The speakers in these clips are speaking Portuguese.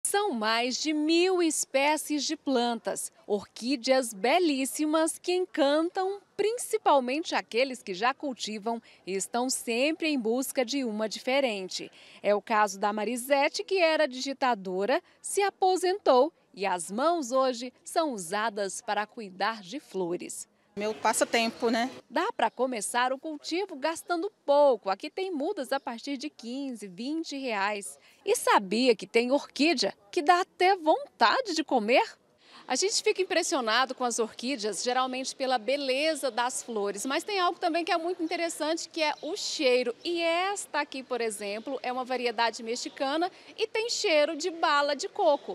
São mais de 1.000 espécies de plantas, orquídeas belíssimas que encantam principalmente aqueles que já cultivam e estão sempre em busca de uma diferente. É o caso da Marisete, que era digitadora, se aposentou e as mãos hoje são usadas para cuidar de flores. Meu passatempo, né? Dá para começar o cultivo gastando pouco. Aqui tem mudas a partir de 15, 20 reais. E sabia que tem orquídea que dá até vontade de comer? A gente fica impressionado com as orquídeas, geralmente pela beleza das flores, mas tem algo também que é muito interessante, que é o cheiro. E esta aqui, por exemplo, é uma variedade mexicana e tem cheiro de bala de coco.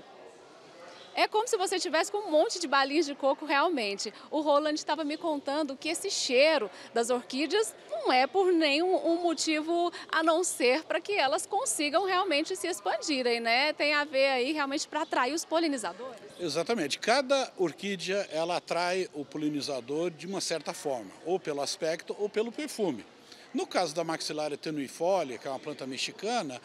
É como se você tivesse com um monte de balinhas de coco realmente. O Roland estava me contando que esse cheiro das orquídeas não é por nenhum motivo a não ser para que elas consigam realmente se expandirem, né? Tem a ver aí realmente para atrair os polinizadores. Exatamente. Cada orquídea ela atrai o polinizador de uma certa forma, ou pelo aspecto ou pelo perfume. No caso da Maxillaria tenuifolia, que é uma planta mexicana,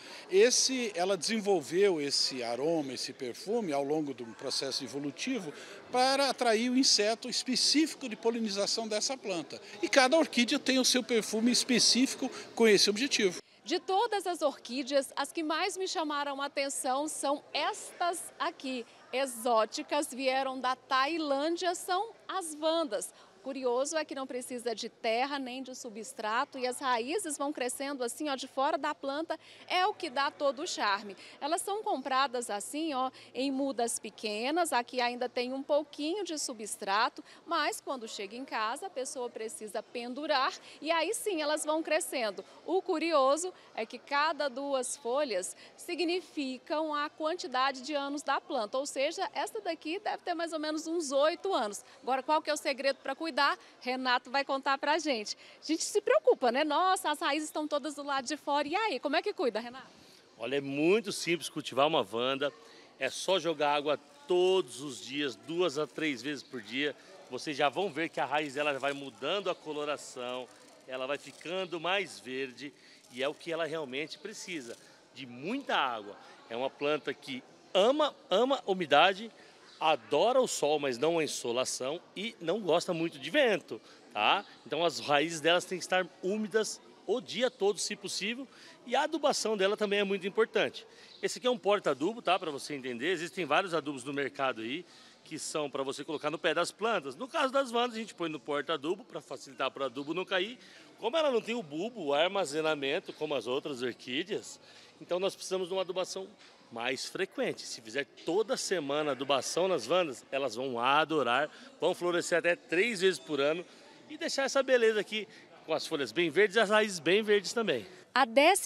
ela desenvolveu esse aroma, esse perfume ao longo de um processo evolutivo para atrair o inseto específico de polinização dessa planta. E cada orquídea tem o seu perfume específico com esse objetivo. De todas as orquídeas, as que mais me chamaram a atenção são estas aqui, exóticas, vieram da Tailândia, são as vandas. Curioso é que não precisa de terra nem de substrato e as raízes vão crescendo assim, ó, de fora da planta, é o que dá todo o charme. Elas são compradas assim, ó, em mudas pequenas, aqui ainda tem um pouquinho de substrato, mas quando chega em casa a pessoa precisa pendurar e aí sim elas vão crescendo. O curioso é que cada duas folhas significam a quantidade de anos da planta, ou seja, esta daqui deve ter mais ou menos uns 8 anos. Agora, qual que é o segredo para cuidar? Renato vai contar pra gente. A gente se preocupa, né? Nossa, as raízes estão todas do lado de fora. E aí, como é que cuida, Renato? Olha, é muito simples cultivar uma vanda. É só jogar água todos os dias, 2 a 3 vezes por dia. Vocês já vão ver que a raiz dela vai mudando a coloração, ela vai ficando mais verde e é o que ela realmente precisa, de muita água. É uma planta que ama umidade, adora o sol, mas não a insolação e não gosta muito de vento, tá? Então as raízes delas têm que estar úmidas o dia todo, se possível, e a adubação dela também é muito importante. Esse aqui é um porta-adubo, tá? Para você entender, existem vários adubos no mercado aí, que são para você colocar no pé das plantas. No caso das vandas, a gente põe no porta-adubo para facilitar para o adubo não cair. Como ela não tem o bulbo, o armazenamento, como as outras orquídeas, então nós precisamos de uma adubação mais frequente. Se fizer toda semana adubação nas vandas, elas vão adorar, vão florescer até 3 vezes por ano e deixar essa beleza aqui com as folhas bem verdes e as raízes bem verdes também. A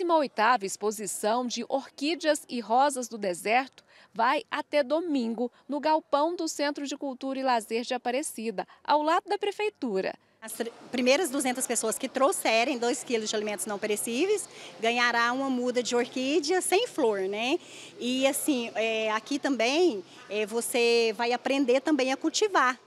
18ª exposição de orquídeas e rosas do deserto vai até domingo no galpão do Centro de Cultura e Lazer de Aparecida, ao lado da Prefeitura. As primeiras 200 pessoas que trouxerem 2 quilos de alimentos não perecíveis ganhará uma muda de orquídea sem flor, né? E assim, aqui também você vai aprender também a cultivar.